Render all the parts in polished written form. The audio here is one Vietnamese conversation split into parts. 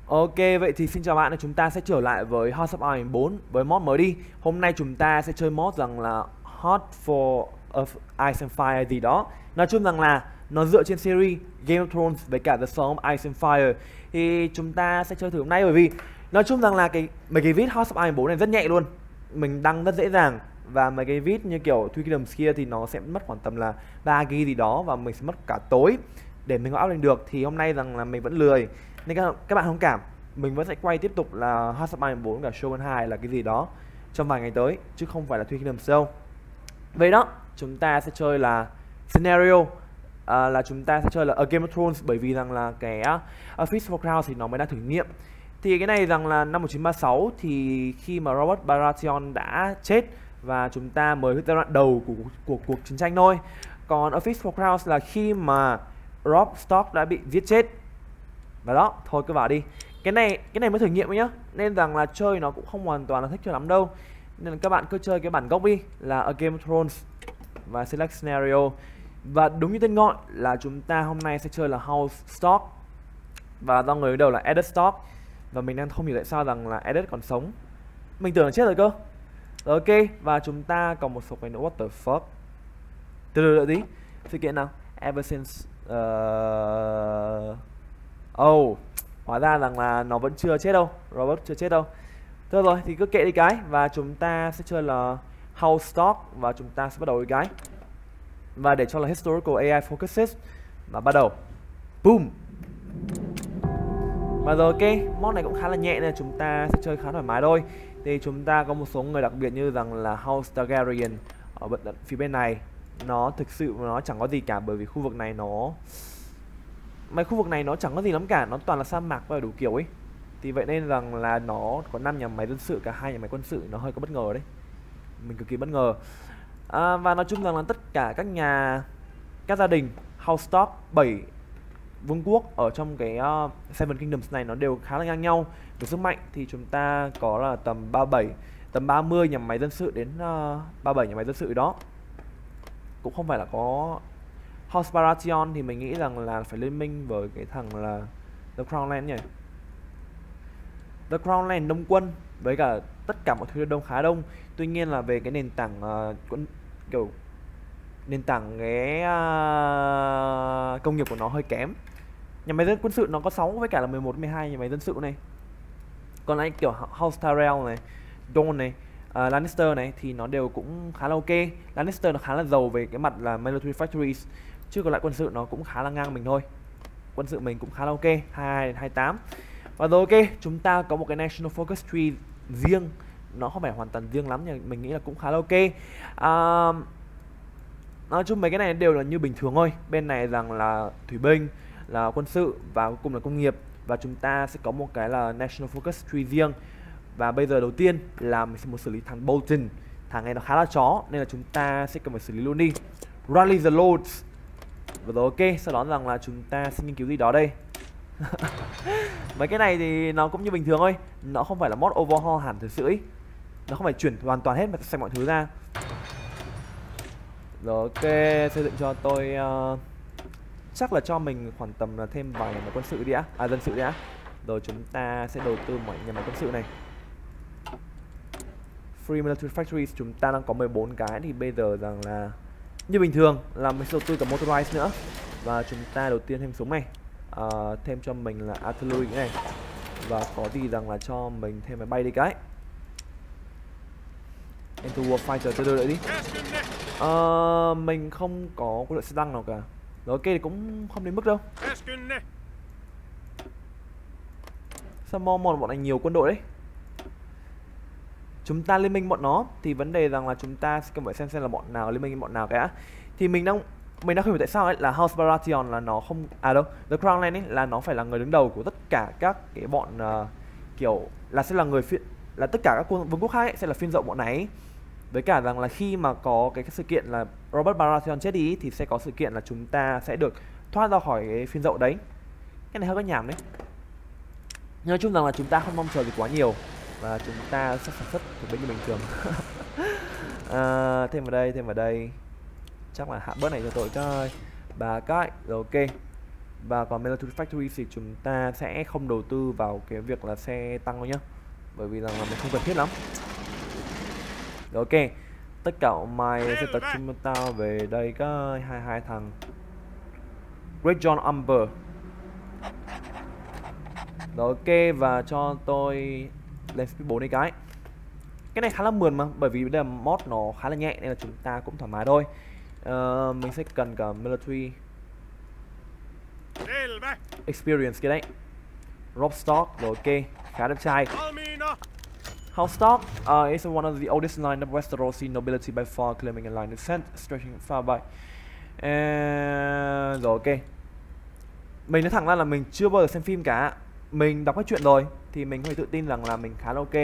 Ok, vậy thì xin chào bạn, chúng ta sẽ trở lại với House of Iron 4 với mod mới đi. Hôm nay chúng ta sẽ chơi mod rằng là Hot for of Ice and Fire gì đó. Nói chung rằng là nó dựa trên series Game of Thrones với cả The Song of Ice and Fire. Thì chúng ta sẽ chơi thử hôm nay bởi vì nói chung rằng là mấy cái vid House of Iron 4 này rất nhẹ luôn. Mình đăng rất dễ dàng. Và mấy cái vid như kiểu Three Kingdoms kia thì nó sẽ mất khoảng tầm là 3 GB gì đó và mình sẽ mất cả tối để mình có up lên được. Thì hôm nay rằng là mình vẫn lười nên các bạn thông cảm, mình vẫn sẽ quay tiếp tục là House of Iron 4 cả Shogun 2 là cái gì đó trong vài ngày tới chứ không phải là Three Kingdoms đâu. Vậy đó, chúng ta sẽ chơi là scenario, là chúng ta sẽ chơi là A Game of Thrones bởi vì rằng là cái A Feast for Crown thì nó mới đang thử nghiệm. Thì cái này rằng là năm 1936 thì khi mà Robert Baratheon đã chết và chúng ta mới giai đoạn đầu của cuộc chiến tranh thôi. Còn A Feast for Crown là khi mà Robb Stark đã bị giết chết. Và đó, thôi cứ vào đi. Cái này mới thử nghiệm nhá. Nên rằng là chơi nó cũng không hoàn toàn là thích cho lắm đâu. Nên là các bạn cứ chơi cái bản gốc đi là A Game of Thrones và select scenario. Và đúng như tên gọi là chúng ta hôm nay sẽ chơi là House Stark. Và do người đứng đầu là Eddard Stark. Và mình đang không hiểu tại sao rằng là Eddard còn sống. Mình tưởng là chết rồi cơ. Rồi, ok, và chúng ta còn một số cái nữa. What the fuck. Từ từ đợi tí. Sự kiện nào? Ever since oh, hóa ra rằng là nó vẫn chưa chết đâu. Robert chưa chết đâu. Thôi rồi, thì cứ kệ đi cái. Và chúng ta sẽ chơi là House Stark. Và chúng ta sẽ bắt đầu đi cái. Và để cho là Historical AI Focuses. Và bắt đầu. Boom. Và rồi ok, mod này cũng khá là nhẹ nên chúng ta sẽ chơi khá thoải mái thôi. Thì chúng ta có một số người đặc biệt như rằng là House Targaryen ở phía bên này. Nó thực sự nó chẳng có gì cả bởi vì khu vực này nó... Mấy khu vực này nó chẳng có gì lắm cả, nó toàn là sa mạc và đủ kiểu ấy. Thì vậy nên rằng là nó có 5 nhà máy dân sự, cả 2 nhà máy quân sự, nó hơi có bất ngờ đấy. Mình cực kỳ bất ngờ. Và nói chung rằng là tất cả các gia đình House Stark 7 vương quốc ở trong cái Seven Kingdoms này nó đều khá là ngang nhau về sức mạnh. Thì chúng ta có là tầm 30 nhà máy dân sự đến 37 nhà máy dân sự đó. Cũng không phải là có House Baratheon thì mình nghĩ rằng là phải liên minh với cái thằng là The Crown Land nhỉ. The Crown Land đông quân với cả tất cả mọi thứ đông khá đông. Tuy nhiên là về cái nền tảng quân kiểu nền tảng cái công nghiệp của nó hơi kém. Nhà máy dân quân sự nó có 6 với cả là 11 12 nhà máy dân sự này. Còn lại kiểu House Tyrell này, Dorne này, Lannister này thì nó đều cũng khá là ok. Lannister nó khá là giàu về cái mặt là military factories, chứ còn lại quân sự nó cũng khá là ngang mình thôi. Quân sự mình cũng khá là ok, 22 đến 28. Và rồi ok, chúng ta có một cái National Focus Tree riêng. Nó không phải hoàn toàn riêng lắm nhưng mình nghĩ là cũng khá là ok. Nói chung mấy cái này đều là như bình thường thôi. Bên này rằng là thủy binh, là quân sự và cuối cùng là công nghiệp. Và chúng ta sẽ có một cái là National Focus Tree riêng. Và bây giờ đầu tiên là mình sẽ muốn xử lý thằng Bolton. Thằng này nó khá là chó nên là chúng ta sẽ cần phải xử lý luôn đi. Rally the Lords. Và rồi ok, sau đó rằng là chúng ta sẽ nghiên cứu gì đó đây. Mấy cái này thì nó cũng như bình thường thôi. Nó không phải là mod overhaul hẳn thực sự ấy. Nó không phải chuyển hoàn toàn hết mà xem mọi thứ ra. Rồi ok, xây dựng cho tôi chắc là cho mình khoảng tầm là thêm vài nhà máy quân sự đi đã. Dân sự đi đã. Rồi chúng ta sẽ đầu tư mọi nhà máy quân sự này. Free Military Factories chúng ta đang có 14 cái thì bây giờ rằng là như bình thường là mình sẽ đầu tư cả Motorized nữa. Và chúng ta đầu tiên thêm súng này, thêm cho mình là Artillery này. Và có gì rằng là cho mình thêm máy bay đi cái. Into Warfighter từ từ đợi đi. Mình không có quân đội xe tăng nào cả. Rồi ok thì cũng không đến mức đâu. Sao bọn này nhiều quân đội đấy. Chúng ta liên minh bọn nó thì vấn đề rằng là chúng ta sẽ cần phải xem là bọn nào liên minh với bọn nào cả. Thì mình đang không hiểu tại sao ấy là House Baratheon là nó không đâu, The Crown Land ấy là nó phải là người đứng đầu của tất cả các cái bọn kiểu là sẽ là người là tất cả các vương quốc khác ấy, sẽ là phiên rộng bọn này ấy. Với cả rằng là khi mà có cái sự kiện là Robert Baratheon chết đi thì sẽ có sự kiện là chúng ta sẽ được thoát ra khỏi cái phiên dậu đấy. Cái này hơi có nhảm đấy. Nhưng nói chung rằng là chúng ta không mong chờ gì quá nhiều và chúng ta sẽ sản xuất thủ binh như bình thường. Thêm vào đây. Chắc là hạ bớt này cho tôi coi. 3 cái, rồi ok. Và còn Military Factory thì chúng ta sẽ không đầu tư vào cái việc là xe tăng đâu nhá, bởi vì rằng là mình không cần thiết lắm. Rồi, ok, tất cả mày sẽ tập trung tao về đây có hai thằng Great John Umber. Rồi, ok, và cho tôi lên speed 4 đi cái này khá là mượn mà, bởi vì đây là mod nó khá là nhẹ nên là chúng ta cũng thoải mái thôi. Mình sẽ cần cả military experience kia đấy. Rob Stark, rồi ok, khá đẹp trai. Hal Stark is one of the oldest line of Westerosi nobility by far, claiming a line of descent stretching far by. Rồi ok, mình nói thẳng ra là mình chưa bao giờ xem phim cả, mình đọc hết chuyện rồi thì mình có thể tự tin rằng là mình khá là ok.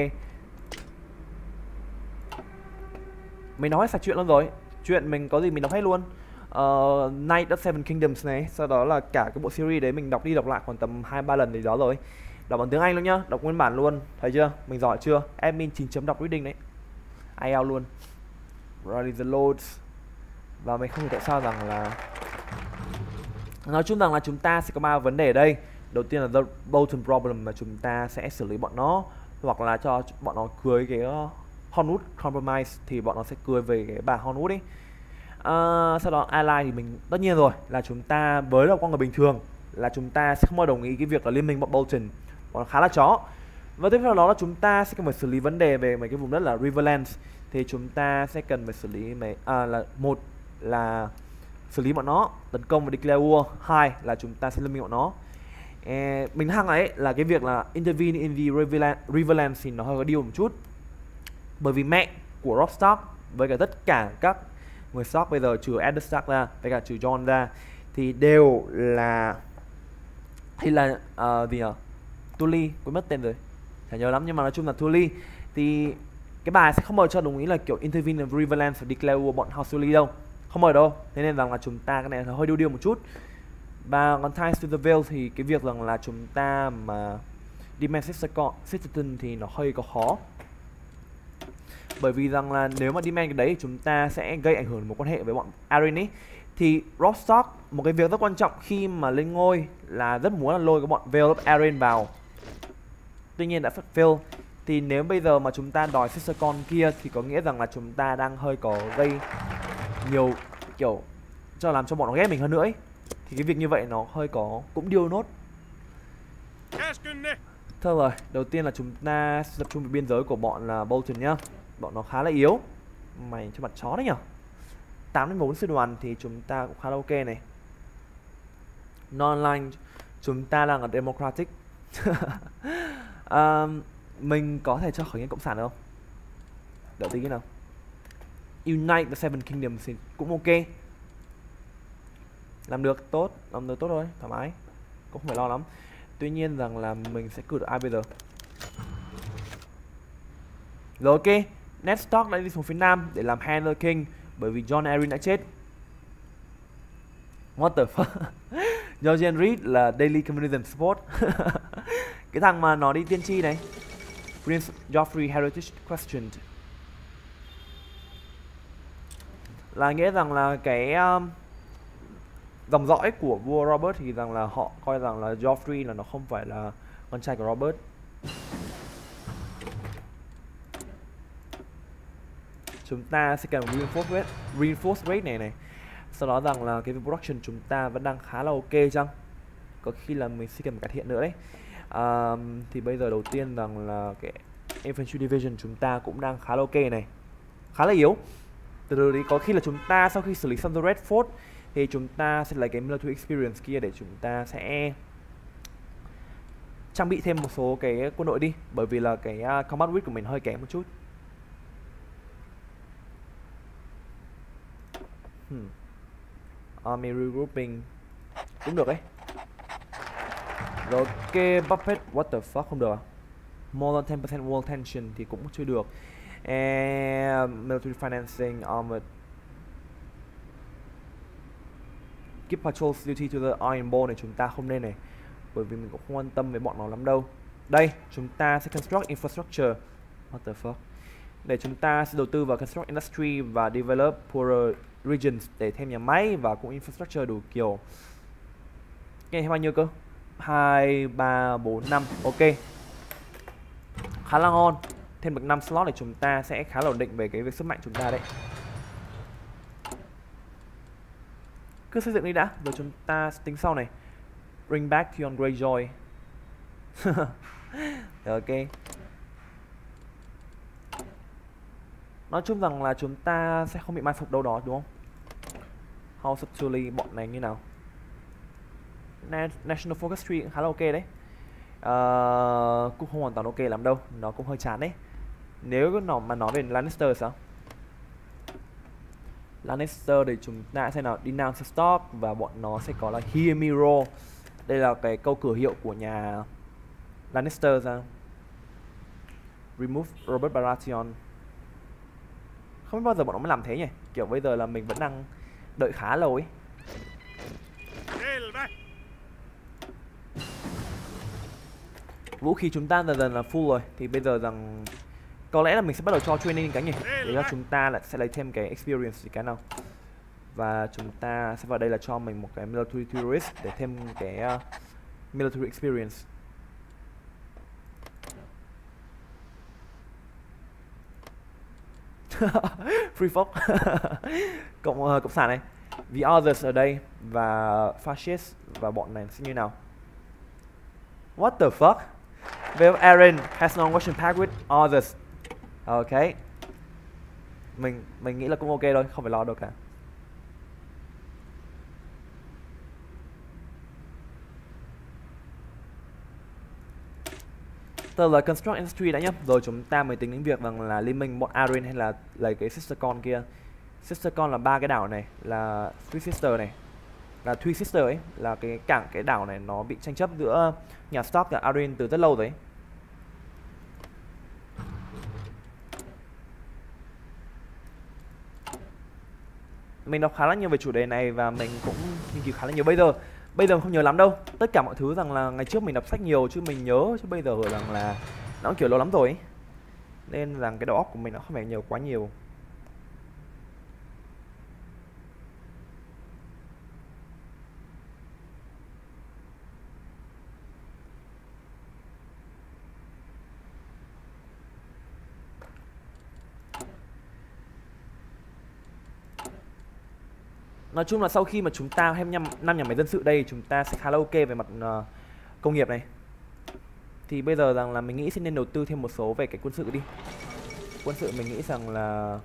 Mình nói hết sạch chuyện luôn rồi, chuyện mình có gì mình đọc hết luôn. Knight of Seven Kingdoms này, sau đó là cả cái bộ series đấy mình đọc đi đọc lại khoảng tầm 2-3 lần gì đó rồi. Đọc bằng tiếng Anh luôn nhá, đọc nguyên bản luôn, thấy chưa? Mình giỏi chưa? Admin 9 chấm đọc reading đấy, IELTS luôn. Rally the Lords. Và mình không hiểu tại sao rằng là, nói chung rằng là chúng ta sẽ có 3 vấn đề ở đây. Đầu tiên là the Bolton problem, mà chúng ta sẽ xử lý bọn nó, hoặc là cho bọn nó cưới cái Hornwood Compromise, thì bọn nó sẽ cưới về cái bà Hornwood ấy. Sau đó ally thì mình tất nhiên rồi, là chúng ta với là con người bình thường là chúng ta sẽ không bao đồng ý cái việc là liên minh bọn Bolton, bọn nó khá là chó. Và tiếp theo đó là chúng ta sẽ cần phải xử lý vấn đề về mấy cái vùng đất là Riverlands, thì chúng ta sẽ cần phải xử lý mấy là một là xử lý bọn nó, tấn công và declare war. Hai là chúng ta sẽ liên minh bọn nó. Mình hăng ấy là cái việc là intervene in the Riverlands thì nó hơi có điều một chút, bởi vì mẹ của Robb Stark với cả tất cả các người Stark bây giờ trừ Eddard Stark ra với cả trừ Jon ra thì đều là gì nhỉ? Tully, quên mất tên rồi, chả nhớ lắm, nhưng mà nói chung là Tully. Thì cái bài sẽ không bao giờ đồng ý là kiểu intervene in Riverlands và declare war bọn House Tully đâu, không bao giờ đâu. Thế nên rằng là chúng ta cái này là hơi điêu một chút. Và còn Ties to the Vale thì cái việc rằng là chúng ta mà demand citizen thì nó hơi có khó, bởi vì rằng là nếu mà demand cái đấy chúng ta sẽ gây ảnh hưởng đến mối quan hệ với bọn Arryn ấy. Thì Robb Stark một cái việc rất quan trọng khi mà lên ngôi là rất muốn là lôi cái bọn Vale of Arryn vào, tuy nhiên đã fail. Thì nếu bây giờ mà chúng ta đòi sister con kia thì có nghĩa rằng là chúng ta đang hơi có gây nhiều kiểu cho làm cho bọn nó ghét mình hơn nữa ấy. Thì cái việc như vậy nó hơi có cũng điêu nốt. Thôi rồi, đầu tiên là chúng ta tập trung vào biên giới của bọn là Bolton nhá. Bọn nó khá là yếu. Mày cho mặt chó đấy nhở. 8-4 sư đoàn thì chúng ta cũng khá là ok này. Non-line chúng ta đang ở Democratic. Mình có thể cho khởi nghĩa cộng sản được không? Đợi tí cái nào. Unite the Seven Kingdoms thì cũng ok. Làm được tốt thôi, thoải mái, cũng không phải lo lắm. Tuy nhiên rằng là mình sẽ cử được ai bây giờ? Rồi ok, Ned Stark đã đi xuống phía nam để làm Handler King, bởi vì Jon Arryn đã chết. What the fuck? Georgian Reed là Daily Communism Support. Cái thằng mà nó đi tiên tri này. Prince Joffrey Heritage Questioned, là nghĩa rằng là cái dòng dõi của vua Robert thì rằng là họ coi rằng là Joffrey là nó không phải là con trai của Robert. Chúng ta sẽ cần reinforce rate này. Sau đó rằng là cái production chúng ta vẫn đang khá là ok chăng? Có khi là mình sẽ cần cải thiện nữa đấy. Thì bây giờ đầu tiên rằng là cái infantry division chúng ta cũng đang khá là ok này, khá là yếu. Từ từ đấy có khi là chúng ta sau khi xử lý xong the Red Fort thì chúng ta sẽ lấy cái military experience kia để chúng ta sẽ trang bị thêm một số cái quân đội đi, bởi vì là cái combat wit của mình hơi kém một chút. Army regrouping cũng được đấy. Rồi ok, Buffett, what the fuck, không được à? More than 10% world tension thì cũng chưa được. Military financing, armored. Keep patrol duty to the Ironborn này chúng ta không nên này, bởi vì mình cũng không quan tâm về bọn nó lắm đâu. Đây, chúng ta sẽ construct infrastructure. What the fuck? Để chúng ta sẽ đầu tư vào construct industry và develop poorer regions để thêm nhà máy và cũng infrastructure đủ kiểu. Cái này bao nhiêu cơ? 2, 3, 4, 5. Ok, khá là ngon. Thêm được 5 slot để chúng ta sẽ khá là ổn định về cái việc sức mạnh chúng ta đấy. Cứ xây dựng đi đã, rồi chúng ta tính sau này. Bring back Theon Greyjoy. Ok. Nói chung rằng là chúng ta sẽ không bị mai phục đâu đó đúng không? House of Tully bọn này như nào? National Focus Tree cũng khá là ok đấy. Cũng không hoàn toàn ok lắm đâu, nó cũng hơi chán đấy. Nếu nó mà nói về Lannister sao? Lannister thì chúng ta sẽ nào denounce Stark và bọn nó sẽ có là Hear Me Roar. Đây là cái câu cửa hiệu của nhà Lannister ra. Remove Robert Baratheon. Không biết bao giờ bọn nó mới làm thế nhỉ? Kiểu bây giờ là mình vẫn đang đợi khá lâu ấy. Vũ khí chúng ta dần dần là full rồi. Thì bây giờ rằng có lẽ là mình sẽ bắt đầu cho training cái nhỉ. Để là chúng ta lại sẽ lấy thêm cái experience gì cái nào. Và chúng ta sẽ vào đây là cho mình một cái military tourist để thêm cái military experience. Free folk. Cộng sản này. The others ở đây và fascist và bọn này sẽ như nào? What the fuck? Well, Aaron has no question pack with others. Ok. Mình nghĩ là cũng ok thôi, không phải lo đâu cả. Tức là construct industry đã nhá. Rồi chúng ta mới tính đến việc rằng là liên minh bọn Aaron hay là lấy cái sister con kia. Sister con là 3 cái đảo này, là Three Sister này, là Three Sister ấy, là cái cảng cái đảo này nó bị tranh chấp giữa nhà Stark và Arryn từ rất lâu rồi ấy. Mình đọc khá là nhiều về chủ đề này và mình cũng nghiên cứu khá là nhiều. Bây giờ không nhớ lắm đâu. Tất cả mọi thứ rằng là ngày trước mình đọc sách nhiều chứ mình nhớ, chứ bây giờ rằng là nó cũng kiểu lâu lắm rồi ấy. Nên rằng cái đầu óc của mình nó không phải nhiều quá nhiều. Nói chung là sau khi mà chúng ta thêm 5 nhà máy dân sự đây, chúng ta sẽ khá là ok về mặt công nghiệp này. Thì bây giờ rằng là mình nghĩ sẽ nên đầu tư thêm một số về cái quân sự đi. Quân sự mình nghĩ rằng là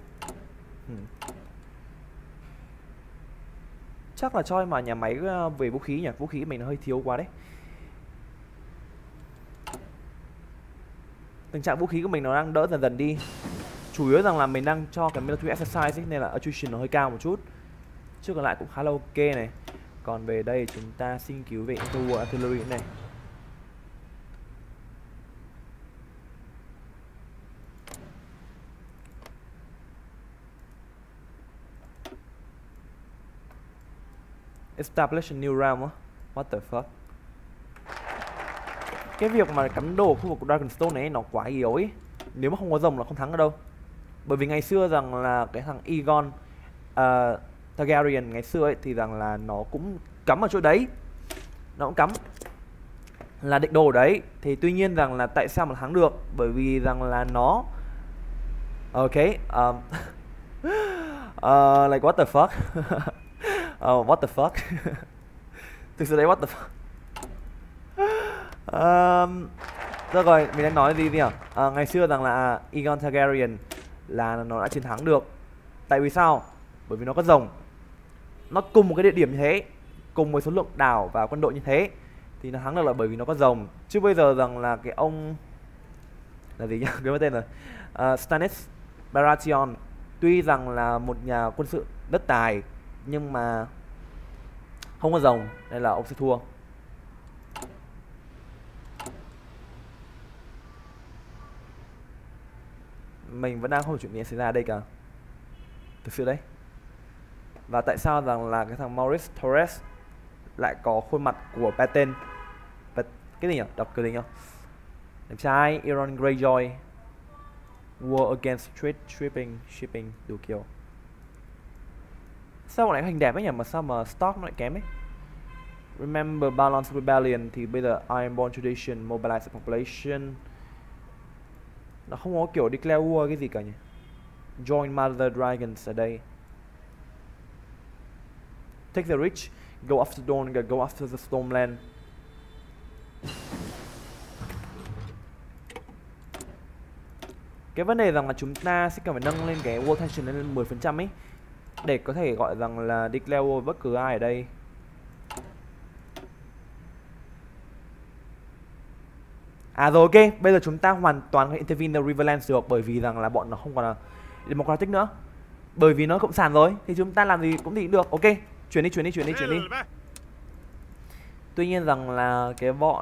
chắc là cho mà nhà máy về vũ khí nhỉ. Vũ khí mình nó hơi thiếu quá đấy. Tình trạng vũ khí của mình nó đang đỡ dần dần đi. Chủ yếu rằng là mình đang cho cái military exercise ấy, nên là attrition nó hơi cao một chút. Chứ còn lại cũng khá là ok này. Còn về đây chúng ta xin cứu về artillery này. Establish a new realm á. What the fuck. Cái việc mà cắm đồ khu vực của Dragonstone này nó quá yếu ấy. Nếu mà không có rồng là không thắng ở đâu. Bởi vì ngày xưa rằng là cái thằng Aegon Targaryen ngày xưa ấy thì rằng là nó cũng cắm ở chỗ đấy. Nó cũng cắm là định đồ ở đấy. Thì tuy nhiên rằng là tại sao mà thắng được? Bởi vì rằng là nó ok like what the fuck. What the fuck. Thực sự đấy what the fuck. Được rồi, mình đang nói gì nhỉ? Ngày xưa rằng là Aegon Targaryen là nó đã chiến thắng được. Tại vì sao? Bởi vì nó có rồng. Nó cùng một cái địa điểm như thế, cùng với số lượng đảo và quân đội như thế, thì nó thắng được là bởi vì nó có rồng. Chứ bây giờ rằng là cái ông là gì nhỉ? Quên mất tên rồi. Stannis Baratheon tuy rằng là một nhà quân sự rất tài nhưng mà không có rồng nên là ông sẽ thua. Mình vẫn đang không hiểu chuyện gì xảy ra ở đây cả. Thực sự đấy. Và tại sao rằng là cái thằng Maurice Torres lại có khuôn mặt của Paten. Cái gì nhỉ? Đọc cái gì nhỉ? Đẹp trai Euron Greyjoy. War against trade shipping đủ kiểu. Sao bọn này hình đẹp ấy nhỉ? Mà sao mà stock nó lại kém ấy? Remember balance rebellion thì bây giờ Ironborn tradition, mobilize the population. Nó không có kiểu declare war cái gì cả nhỉ. Join Mother Dragons ở đây. Take the rich, go after Dawn, go after the Stormland. Cái vấn đề rằng là chúng ta sẽ cần phải nâng lên cái war tension lên 10% ấy, để có thể gọi rằng là declare war bất cứ ai ở đây. À rồi ok, bây giờ chúng ta hoàn toàn có thể intervene the Riverlands được, bởi vì rằng là bọn nó không còn là democratic nữa. Bởi vì nó cộng sản rồi thì chúng ta làm gì cũng thì được. Ok, chuyển đi. Tuy nhiên rằng là cái bọn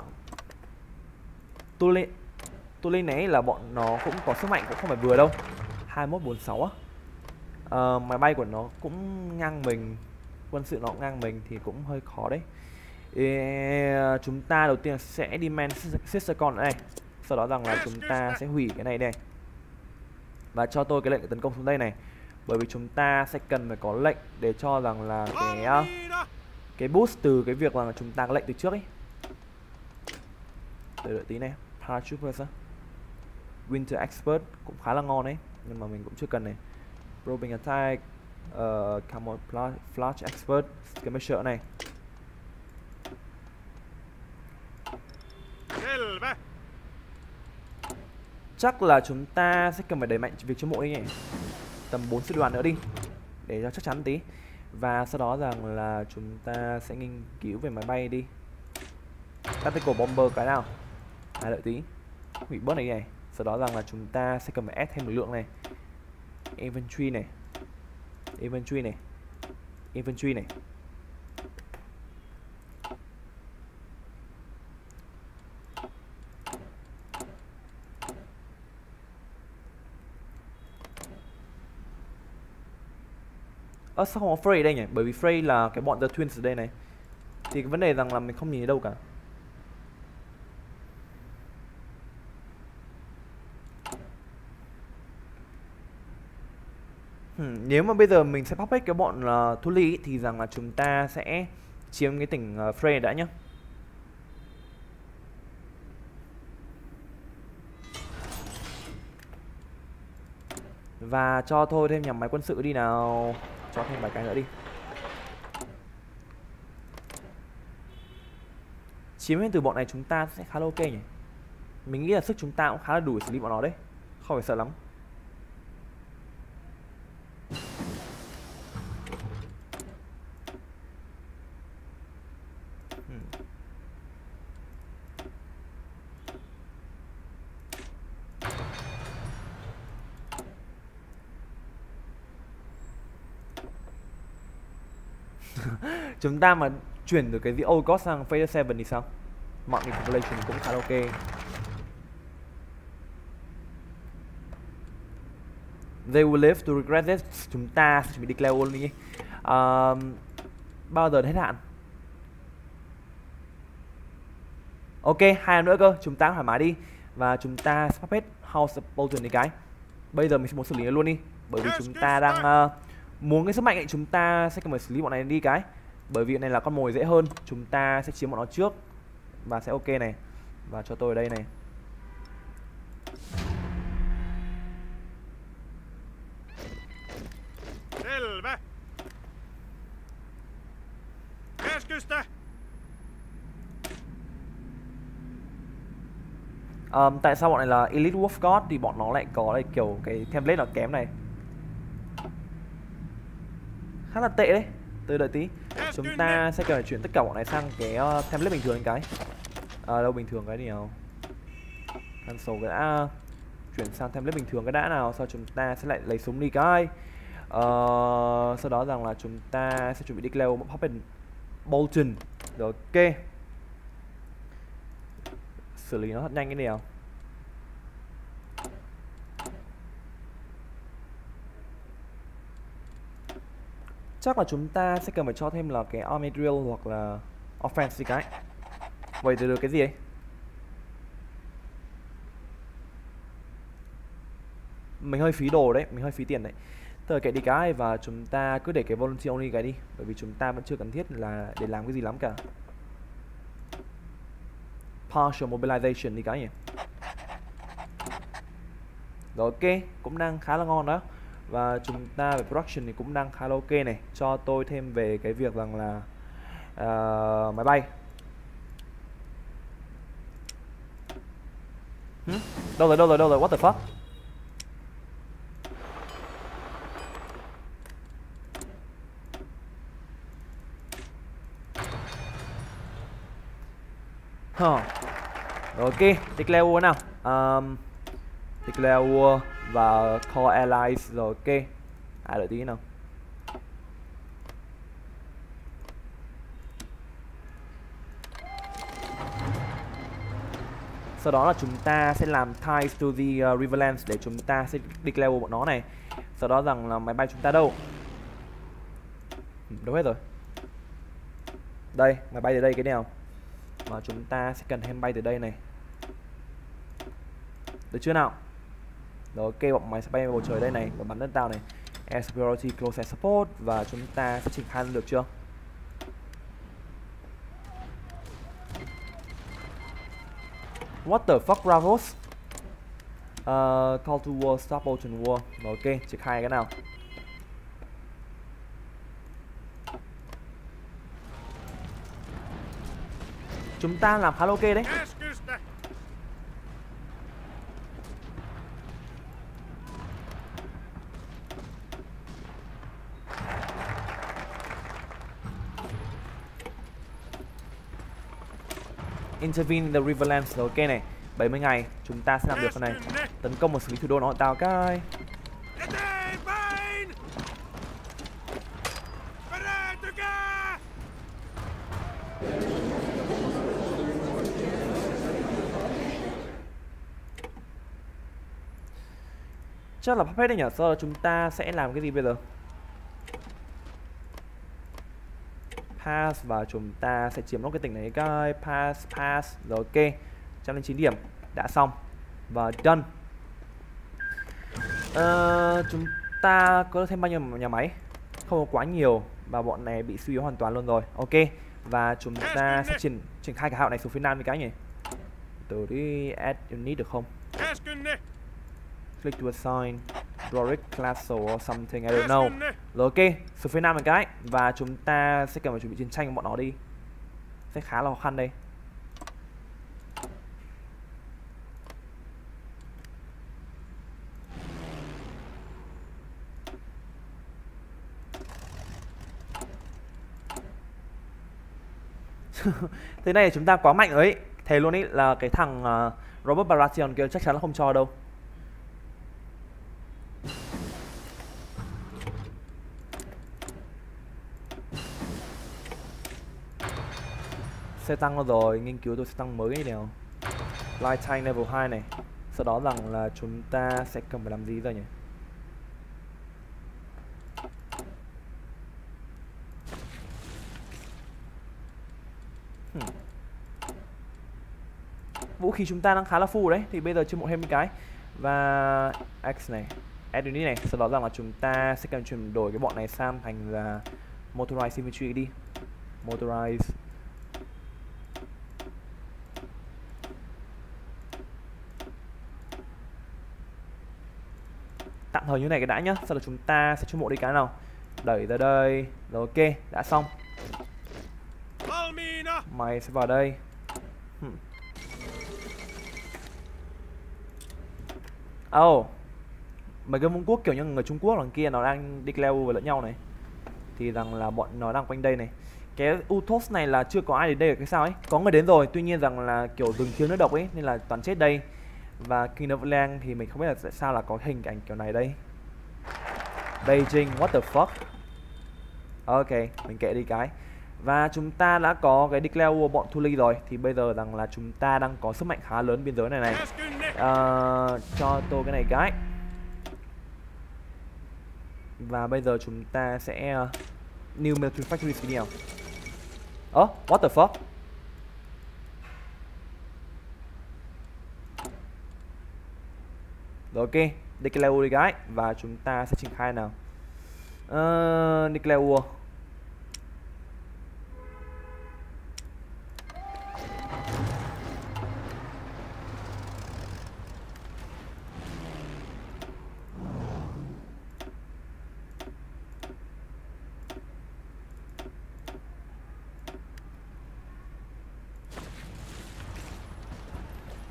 Tulin này là bọn nó cũng có sức mạnh cũng không phải vừa đâu. 2146 á. Máy bay của nó cũng ngang mình, quân sự nó cũng ngang mình thì cũng hơi khó đấy. Chúng ta đầu tiên sẽ đi man sister con này, sau đó rằng là chúng ta sẽ hủy cái này đây và cho tôi cái lệnh tấn công xuống đây này, bởi vì chúng ta sẽ cần phải có lệnh để cho rằng là cái boost từ cái việc là chúng ta có lệnh từ trước ấy. Đợi tí này, paratroopers á, winter expert cũng khá là ngon đấy, nhưng mà mình cũng chưa cần này. Probing attack, camouflage expert, skirmisher này. Chắc là chúng ta sẽ cần phải đẩy mạnh việc chiêu mộ đi nhỉ, tầm 4 sư đoàn nữa đi để cho chắc chắn tí. Và sau đó rằng là chúng ta sẽ nghiên cứu về máy bay đi. Tactical bomber cái nào. Đợi tí, hủy bớt này. Sau đó rằng là chúng ta sẽ cần phải add thêm lực lượng này. Infantry này. Sao không có Frey đây nhỉ? Bởi vì Frey là cái bọn The Twins ở đây này. Thì cái vấn đề rằng là mình không nhìn thấy đâu cả. Nếu mà bây giờ mình sẽ puppet cái bọn Thuli thì rằng là chúng ta sẽ chiếm cái tỉnh Frey đã nhá. Và cho thôi thêm nhà máy quân sự đi nào. Cho thêm vài cái nữa đi. Chiếm hết từ bọn này chúng ta sẽ khá là ok nhỉ. Mình nghĩ là sức chúng ta cũng khá là đủ để xử lý bọn nó đấy, không phải sợ lắm. Chúng ta mà chuyển từ cái The Old God sang Phase 7 thì sao? Mọi population cũng khá là ok. They will live to regret this. Chúng ta sẽ chuẩn bị declare war đi. Bao giờ hết hạn? Ok, 2 năm nữa cơ, chúng ta thoải mái đi. Và chúng ta sắp hết House of Bolton đi cái. Bây giờ mình sẽ muốn xử lý nó luôn đi. Bởi vì chúng ta đang muốn cái sức mạnh ấy, chúng ta sẽ cần phải xử lý bọn này đi cái. Bởi vì này là con mồi dễ hơn, chúng ta sẽ chiếm bọn nó trước và sẽ ok này. Và cho tôi ở đây này. Tại sao bọn này là Elite Wolf God thì bọn nó lại có lại kiểu cái template nó kém này, khá là tệ đấy. Từ đợi tí, chúng ta sẽ cần phải chuyển tất cả bọn này sang cái template bình thường cái. Đâu bình thường cái nào? Cancel cái đã, chuyển sang template bình thường cái đã nào. Sau chúng ta sẽ lại lấy súng đi cái. Sau đó rằng là chúng ta sẽ chuẩn bị declare Puppet Bolton. Rồi ok, xử lý nó thật nhanh cái nào. Chắc là chúng ta sẽ cần phải cho thêm là cái army drill hoặc là offense cái. Vậy thì được cái gì ấy? Mình hơi phí đồ đấy, mình hơi phí tiền đấy. Từ kệ đi cái và chúng ta cứ để cái volunteer only cái đi, bởi vì chúng ta vẫn chưa cần thiết là để làm cái gì lắm cả. partial mobilization đi cái nhỉ. Rồi ok, cũng đang khá là ngon đó. Và chúng ta về production thì cũng đang khá là ok này. Cho tôi thêm về cái việc rằng là máy bay. Đâu rồi, what the fuck. Rồi ok, declare war nào. Declare war và call allies. Rồi ok, đợi tí nào. Sau đó là chúng ta sẽ làm ties to the Riverlands để chúng ta sẽ declare war bọn nó này. Sau đó rằng là máy bay chúng ta đâu? Đâu hết rồi. Đây, máy bay từ đây cái nào? Mà chúng ta sẽ cần thêm bay từ đây này. Được chưa nào? Rồi ok, bọn máy sẽ bay bầu trời đây này và bắn đất tao này. Air superiority, close air support và chúng ta sẽ triển khai được chưa? What the fuck Bravos? Call to war, stop ocean war. Rồi ok, triển khai cái nào? Chúng ta làm khá là ok đấy. Intervene in the Riverlands. Rồi ok này, 70 ngày chúng ta sẽ làm được cái này. Tấn công một xử lý thủ đô nó tao cái. Chắc là hết đấy nhỉ. Sau đó chúng ta sẽ làm cái gì bây giờ? Pass và chúng ta sẽ chiếm nốt cái tỉnh này cái. Pass. Rồi ok, 109 điểm đã xong và done. Chúng ta có thêm bao nhiêu nhà máy? Không có quá nhiều và bọn này bị suy yếu hoàn toàn luôn rồi. Ok, và chúng ta sẽ triển khai cái hạm này xuống phía nam với cái nhỉ. Từ đi add unit được không? Click to assign Doric Castle or something, I don't know. Rồi ok, xuống phía nam một cái và chúng ta sẽ cần phải chuẩn bị chiến tranh với bọn nó đi. Sẽ khá là khó khăn đây. Thế này chúng ta quá mạnh rồi ấy. Thề luôn ý là cái thằng Robert Baratheon kia chắc chắn là không cho đâu. Sẽ tăng rồi, nghiên cứu tôi sẽ tăng mới cái nào. Light tank level 2 này. Sau đó rằng là chúng ta sẽ cần phải làm gì rồi nhỉ? Vũ khí chúng ta đang khá là full đấy, thì bây giờ chưa một thêm một cái. Và X này, add unit này. Sau đó rằng là chúng ta sẽ cần chuyển đổi cái bọn này sang thành là motorized infantry đi. Motorized. Tạm thời như này cái đã nhá. Sau đó chúng ta sẽ cho mộ đi cái nào. Đẩy ra đây. Rồi ok, đã xong. Mày sẽ vào đây. Mấy cái vương quốc kiểu như người Trung Quốc đằng kia nó đang declare với lẫn nhau này. Thì rằng là bọn nó đang quanh đây này. Cái Uthos này là chưa có ai đến đây được cái sao ấy. Có người đến rồi, tuy nhiên rằng là kiểu rừng thiếu nước độc ấy nên là toàn chết đây. Và King of Lang thì mình không biết là tại sao là có hình ảnh kiểu này đây. Beijing, what the fuck. Ok, mình kệ đi cái. Và chúng ta đã có cái declare war bọn Thuli rồi. Thì bây giờ rằng là chúng ta đang có sức mạnh khá lớn biên giới này này. Cho tôi cái này cái. Và bây giờ chúng ta sẽ New Military Factory cái nào. What the fuck. Rồi ok, declare war đi cái. Và chúng ta sẽ triển khai nào. Declare war.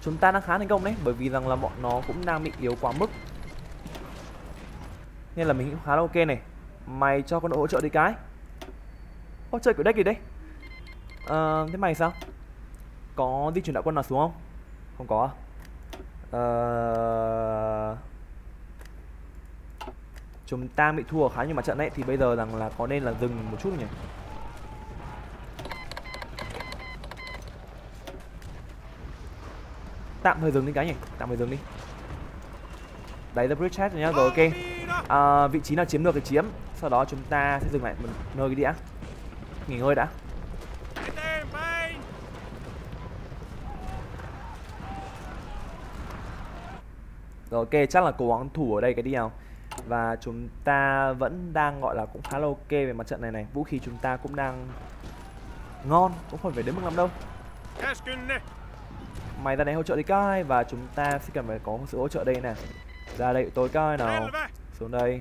Chúng ta đang khá thành công đấy, bởi vì rằng là bọn nó cũng đang bị yếu quá mức, nên là mình cũng khá là ok này. Mày cho con đội hỗ trợ đi cái. Ô, chơi kiểu deck gì đấy? Thế mày sao? Có di chuyển đạo quân nào xuống không? Không có à? Chúng ta bị thua khá nhiều mặt trận đấy, thì bây giờ rằng là có nên là dừng một chút nhỉ? Tạm thời dừng đi cái nhỉ? Tạm thời dừng đi. Đấy là bridge head rồi nhá, rồi ok. Vị trí nào chiếm được thì chiếm, sau đó chúng ta sẽ dừng lại một nơi cái đĩa, nghỉ ngơi đã. Rồi ok, chắc là cố gắng thủ ở đây cái đi nào. Và chúng ta vẫn đang gọi là cũng khá là ok về mặt trận này này. Vũ khí chúng ta cũng đang ngon, cũng không phải đến mức lắm đâu. Mày ra đây hỗ trợ đi coi. Và chúng ta sẽ cần phải có sự hỗ trợ đây nè. Ra đây tôi coi nào. Xuống đây.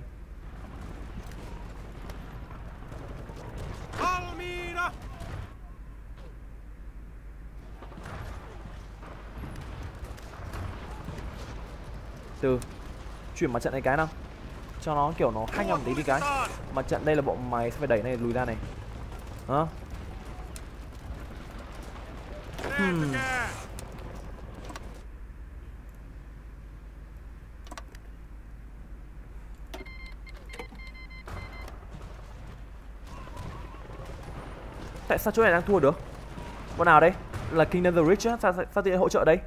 Từ chuyển mặt trận này cái nào, cho nó kiểu nó khác nhau một tí đi cái. Mặt trận đây là bọn mày sẽ phải đẩy này lùi ra này. Hả? Tại sao chỗ này đang thua được? Con nào đây? Là Kingdom the Rich á? Sao tự nhiên hỗ trợ đây?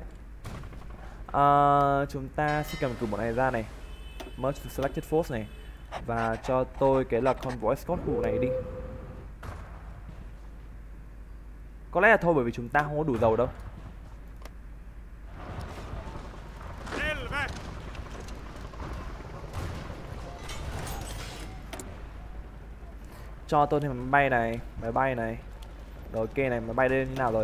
Chúng ta sẽ cần cử bọn này ra này. Merge to selected force này. Và cho tôi cái là convoy escort khu này đi. Có lẽ là thôi, bởi vì chúng ta không có đủ dầu đâu. Cho tôi thêm máy bay này, máy bay này. Rồi ok này, máy bay đây như nào rồi?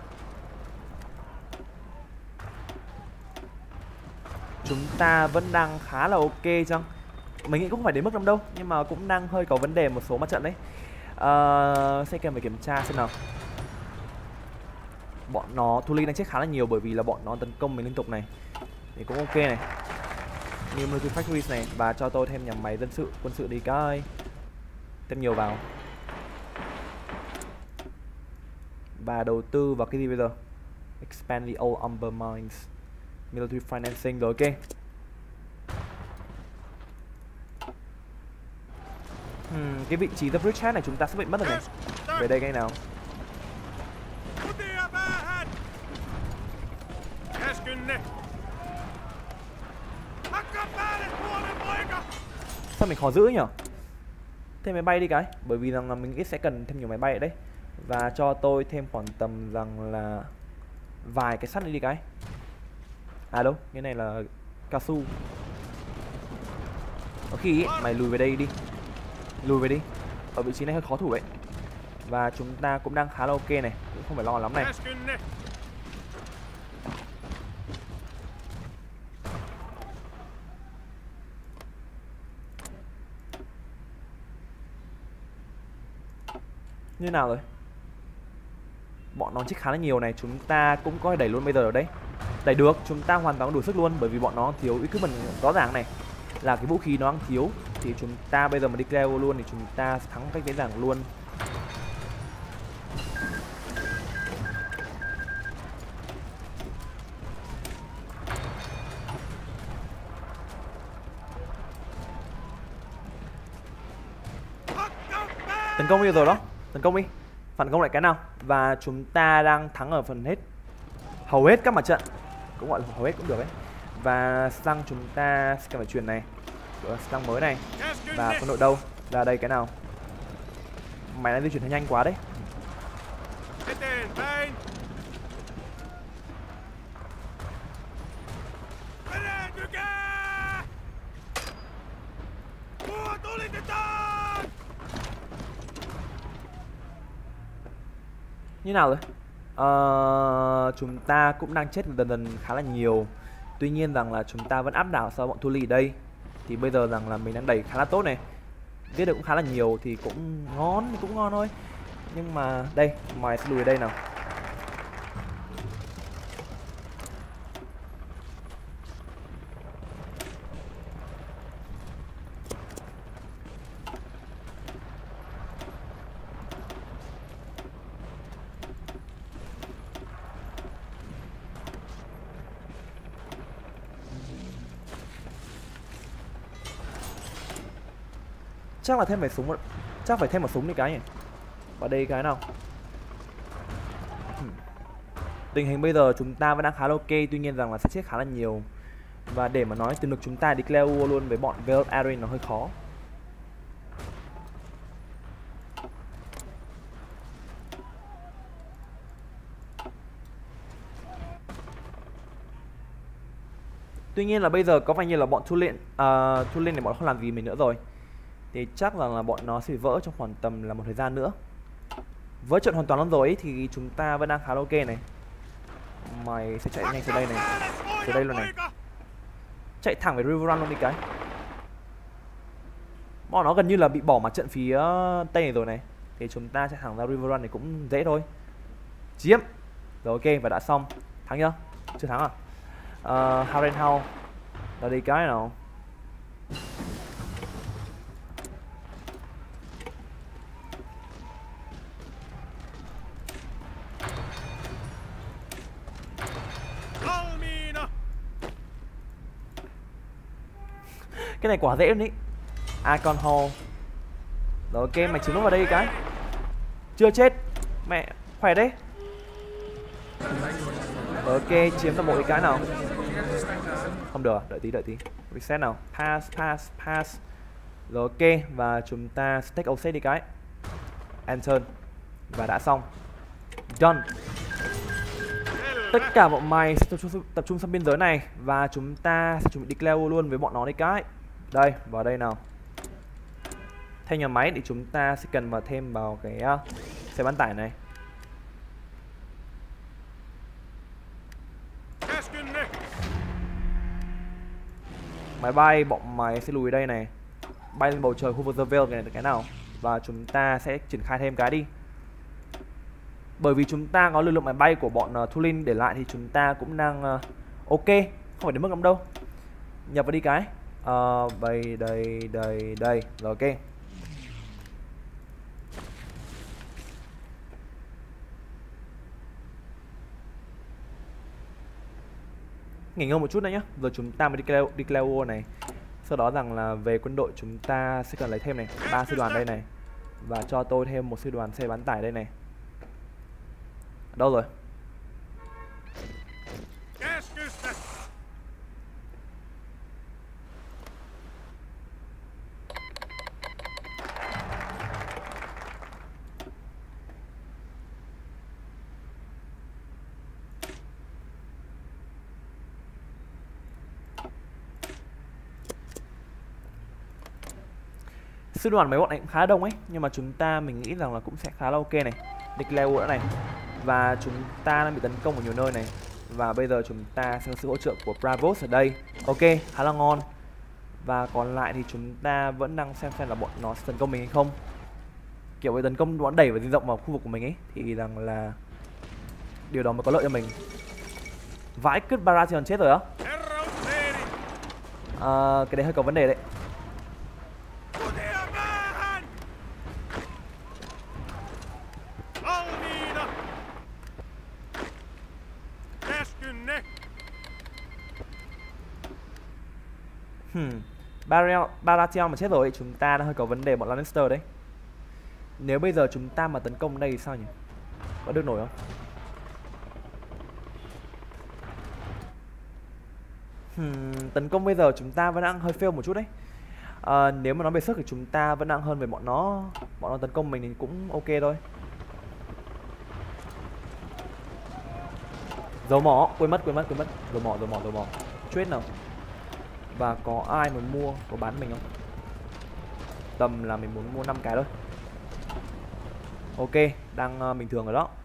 Chúng ta vẫn đang khá là ok chăng? Mình nghĩ cũng không phải đến mức lắm đâu, nhưng mà cũng đang hơi có vấn đề một số mặt trận đấy. Sẽ cần phải kiểm tra xem nào. Bọn nó Thuli đang chết khá là nhiều bởi vì là bọn nó tấn công mình liên tục này. Thì cũng ok này. New Military Factories này. Và cho tôi thêm nhà máy dân sự, quân sự đi cái. Thêm nhiều vào. Và đầu tư vào cái gì bây giờ? Expand the old Umber Mines. Military Financing rồi ok. Cái vị trí The Bridgehead này chúng ta sẽ bị mất rồi này. Về đây cái nào. Sao mình khó giữ nhỉ? Thêm máy bay đi cái. Bởi vì rằng là mình nghĩ sẽ cần thêm nhiều máy bay ở đấy. Và cho tôi thêm khoảng tầm rằng là vài cái sắt đi cái. À đâu, cái này là cao su. Có khi ý, mày lùi về đây đi. Lùi về đi. Ở vị trí này hơi khó thủ đấy. Và chúng ta cũng đang khá là ok này, cũng không phải lo lắm này. Như nào rồi? Bọn nó chết khá là nhiều này, chúng ta cũng có thể đẩy luôn bây giờ ở đấy. Đẩy được, chúng ta hoàn toàn có đủ sức luôn, bởi vì bọn nó thiếu equipment rõ ràng này. Là cái vũ khí nó đang thiếu. Thì chúng ta bây giờ mà declare luôn thì chúng ta thắng cách dễ dàng luôn. Tấn công bây giờ đó, tấn công đi. Phản công lại cái nào. Và chúng ta đang thắng ở phần hết, hầu hết các mặt trận. Cũng gọi là hầu hết cũng được đấy. Và xăng chúng ta sẽ cần phải chuyển này. Xăng mới này. Và quân đội đâu? Ra đây cái nào. Mày đã di chuyển hơi nhanh quá đấy. Như nào rồi? Chúng ta cũng đang chết dần dần khá là nhiều. Tuy nhiên rằng là chúng ta vẫn áp đảo sau bọn Thuli ở đây. Thì bây giờ rằng là mình đang đẩy khá là tốt này. Giết được cũng khá là nhiều thì cũng ngon thôi. Nhưng mà đây, mày sẽ lùi ở đây nào. Chắc là thêm phải súng, chắc phải thêm một súng đi cái nhỉ. Và đây cái nào. Tình hình bây giờ chúng ta vẫn đang khá là ok, tuy nhiên rằng là sẽ chết khá là nhiều. Và để mà nói từ lực chúng ta declare war luôn với bọn Veiled Array nó hơi khó. Tuy nhiên là bây giờ có vẻ như là bọn Tulane này bọn không làm gì mình nữa rồi. Thì chắc rằng là bọn nó sẽ bị vỡ trong khoảng tầm là một thời gian nữa. Vỡ trận hoàn toàn luôn rồi ấy, thì chúng ta vẫn đang khá là ok này. Mày sẽ chạy nhanh từ đây này, từ đây luôn này. Chạy thẳng về River Run luôn đi cái. Bọn nó gần như là bị bỏ mặt trận phía tây này rồi này. Thì chúng ta chạy thẳng ra River Run này cũng dễ thôi. Chiếm. Rồi ok, và đã xong. Thắng chưa? Chưa thắng à? Harrenhal. Ra đi cái nào. Cái này quả dễ luôn ý. Icon Hall. Rồi ok, mày chiếm nó vào đây cái. Chưa chết. Mẹ, khỏe đấy. Rồi ok, chiếm được một cái nào. Không được, đợi tí. Reset nào. Pass. Rồi ok, và chúng ta take offset đi cái. Enter. Và đã xong. Done. Tất cả bọn mày sẽ tập trung sang biên giới này. Và chúng ta sẽ chuẩn bị declare luôn với bọn nó đi cái. Đây, vào đây nào. Thay nhà máy thì chúng ta sẽ cần vào thêm vào cái xe bán tải này. Máy bay, bọn mày sẽ lùi đây này. Bay lên bầu trời khu vực The Veil này là cái nào. Và chúng ta sẽ triển khai thêm cái đi. Bởi vì chúng ta có lực lượng máy bay của bọn Tulane để lại thì chúng ta cũng đang ok, không phải đến mức lắm đâu. Nhập vào đi cái. Đây. Rồi ok. Nghỉ ngơi một chút nữa nhé. Rồi chúng ta mới declare war này. Sau đó rằng là về quân đội chúng ta sẽ cần lấy thêm này 3 sư đoàn đây này. Và cho tôi thêm một sư đoàn xe bán tải đây này. Đâu rồi? Sư đoàn mấy bọn này cũng khá đông ấy, nhưng mà chúng ta mình nghĩ rằng là cũng sẽ khá là ok này. Declare war này. Và chúng ta đang bị tấn công ở nhiều nơi này. Và bây giờ chúng ta sẽ có sự hỗ trợ của Bravos ở đây. Ok, khá là ngon. Và còn lại thì chúng ta vẫn đang xem là bọn nó sẽ tấn công mình hay không. Kiểu với tấn công bọn đẩy và di rộng vào khu vực của mình ấy thì rằng là điều đó mới có lợi cho mình. Vãi cứt Baratheon chết rồi á. Cái đấy hơi có vấn đề đấy. Baratheon mà chết rồi chúng ta đã hơi có vấn đề bọn Lannister đấy. Nếu bây giờ chúng ta mà tấn công đây thì sao nhỉ? Có được nổi không? Tấn công bây giờ chúng ta vẫn đang hơi fail một chút đấy. Nếu mà nói về sức thì chúng ta vẫn đang hơn về bọn nó tấn công mình thì cũng ok thôi. Dầu mỏ, quên mất. Dầu mỏ. Trade nào. Và có ai mà mua, có bán mình không? Tầm là mình muốn mua 5 cái thôi. Ok, đang bình thường rồi đó.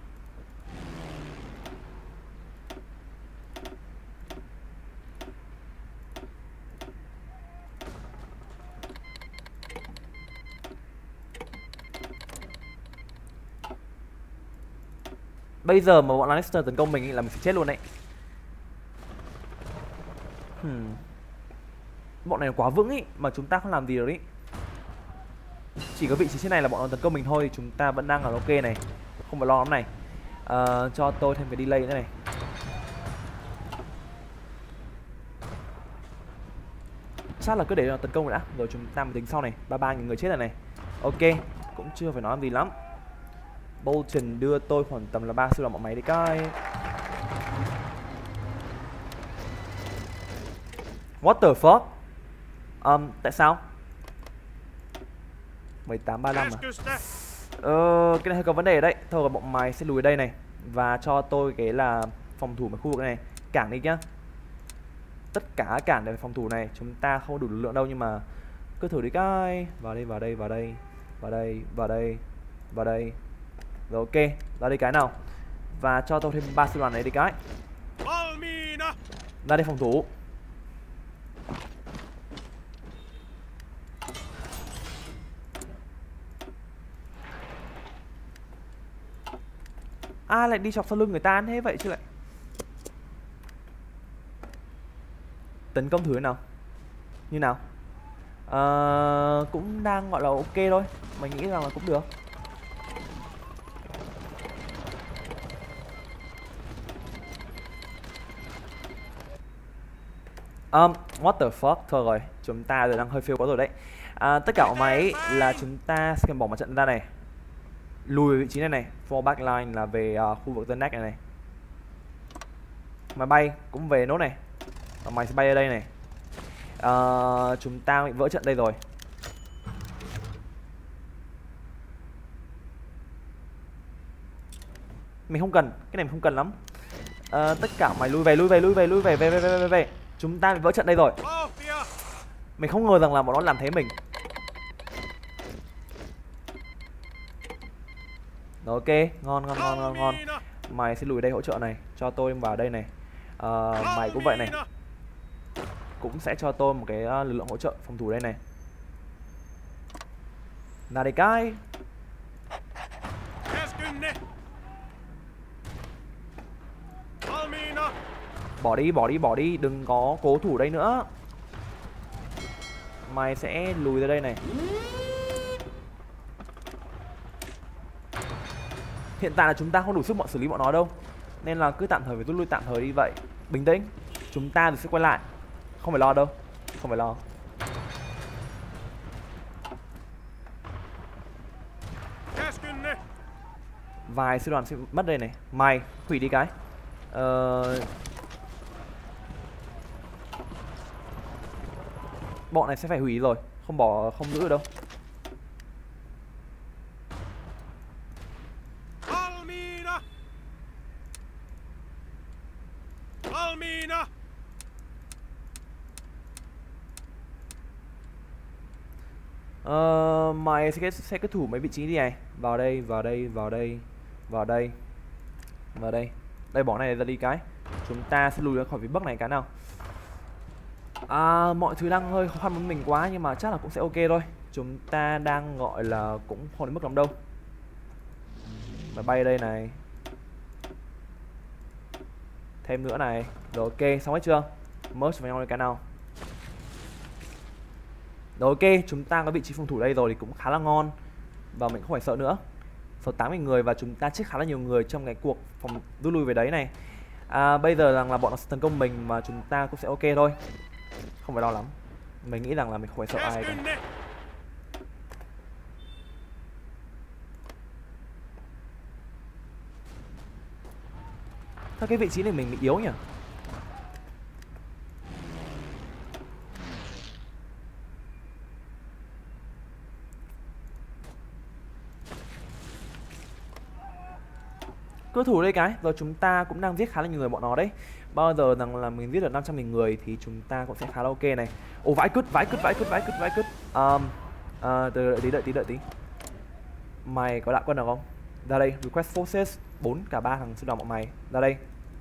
Bây giờ mà bọn Lannister tấn công mình ý, là mình sẽ chết luôn đấy. Bọn này quá vững ý, mà chúng ta không làm gì được ý. Chỉ có vị trí trên này là bọn nó tấn công mình thôi, thì chúng ta vẫn đang ở ok này. Không phải lo lắm này. Cho tôi thêm cái delay nữa này. chắc là cứ để nó tấn công đã, rồi chúng ta mới tính sau này. 33.000 người chết rồi này. Ok, cũng chưa phải nói gì lắm. Bolton đưa tôi khoảng tầm là 3 sư đoàn bọn máy đi coi. What the fuck? Tại sao? 1835 à? Cái này hơi có vấn đề đấy. Thôi bọn mày sẽ lùi đây này. Và cho tôi cái là phòng thủ ở khu vực này. Cảng đi nhá. Tất cả cảng đều phòng thủ này. Chúng ta không đủ lực lượng đâu nhưng mà cứ thử đi cái. Vào đây, vào đây, vào đây. Vào đây, vào đây. Vào đây. Rồi ok, ra đây cái nào. Và cho tôi thêm 3 sư đoàn này đi cái. Ra đây phòng thủ. Lại đi chọc sau lưng người ta thế vậy chứ lại. Tấn công thử thế nào. Như nào. Cũng đang gọi là ok thôi. Mình nghĩ rằng là cũng được. What the fuck. Thôi rồi, chúng ta giờ đang hơi fail quá rồi đấy. Tất cả mọi máy là chúng ta sẽ bỏ mặt trận ra này. Lùi vị trí này này. For backline là về khu vực The Neck này này. Máy bay cũng về nốt này. Máy sẽ bay ở đây này. Chúng ta bị vỡ trận đây rồi. Mình không cần, cái này mình không cần lắm. Tất cả mày lui về. Chúng ta bị vỡ trận đây rồi. Mình không ngờ rằng là bọn nó làm thế mình. Rồi, ok, ngon. Mày sẽ lùi đây hỗ trợ này, cho tôi vào đây này. Mày cũng vậy này. Cũng sẽ cho tôi một cái lực lượng hỗ trợ phòng thủ đây này. Ra đây cái. Bỏ đi, đừng có cố thủ đây nữa. Mày sẽ lùi ra đây này. Hiện tại là chúng ta không đủ sức xử lý bọn nó đâu. Nên là cứ tạm thời phải rút lui tạm thời đi vậy. Bình tĩnh, chúng ta rồi sẽ quay lại. Không phải lo đâu, không phải lo. Vài sư đoàn sẽ mất đây này. Mày, hủy đi cái. Bọn này sẽ phải hủy rồi. Không giữ được đâu. Mày sẽ cứ thủ mấy vị trí đi này. Vào đây. Đây, bỏ này ra đi cái. Chúng ta sẽ lùi ra khỏi phía bắc này cái nào. Mọi thứ đang hơi khó khăn với mình quá, nhưng mà chắc là cũng sẽ ok thôi. Chúng ta đang gọi là cũng không đến mức lắm đâu. Mà bay đây này. Thêm nữa này. Rồi ok, xong hết chưa? Merge với nhau cái nào. Rồi ok, chúng ta có vị trí phòng thủ đây rồi thì cũng khá là ngon. Và mình không phải sợ nữa. 8.000 người và chúng ta chết khá là nhiều người trong cái cuộc phòng rút lui về đấy này. Bây giờ rằng là bọn nó sẽ tấn công mình mà chúng ta cũng sẽ ok thôi. Không phải lo lắm. Mình nghĩ rằng là mình không phải sợ ai cả. Sao cái vị trí này mình bị yếu nhỉ? Cứ thủ đây cái. Rồi chúng ta cũng đang giết khá là nhiều người bọn nó đấy. Bao giờ rằng là mình giết được 500.000 người thì chúng ta cũng sẽ khá là ok này. Ồ, vãi cứt. Đợi tí. Mày có đại quân nào không? Ra đây, request forces. 4 cả 3 thằng sư đoàn bọn mày. Ra đây.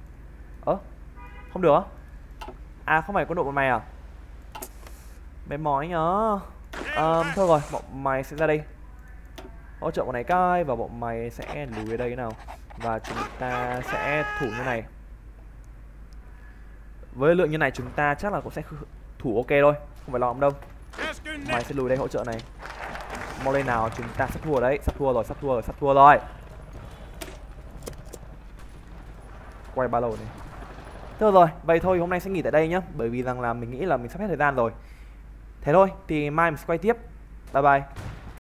Không được á? Không phải quân đội bọn mày à? Mày mỏi nhớ. Thôi rồi, bọn mày sẽ ra đây hỗ trợ bọn này coi. Và bọn mày sẽ lùi ở đây nào. Và chúng ta sẽ thủ như này. Với lượng như này chúng ta chắc là cũng sẽ thủ ok thôi. Không phải lo lắm đâu. Mày sẽ lùi đây hỗ trợ này. Mau lên nào, chúng ta sắp thua đấy. Sắp thua rồi. Quay ba lô này. Thôi rồi, vậy thôi hôm nay sẽ nghỉ tại đây nhá. Bởi vì rằng là mình nghĩ là mình sắp hết thời gian rồi. Thế thôi, thì mai mình sẽ quay tiếp. Bye bye.